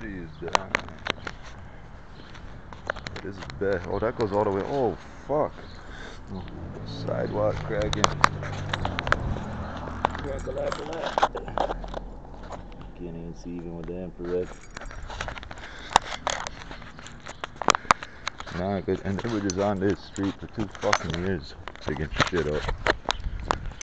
tree is down. This is bad. Oh, that goes all the way. Oh, fuck. Oh, sidewalk cracking. Crack a lack. Can't even see even with the infrared. Nah, good. And it was just on this street for 2 fucking years, digging shit up.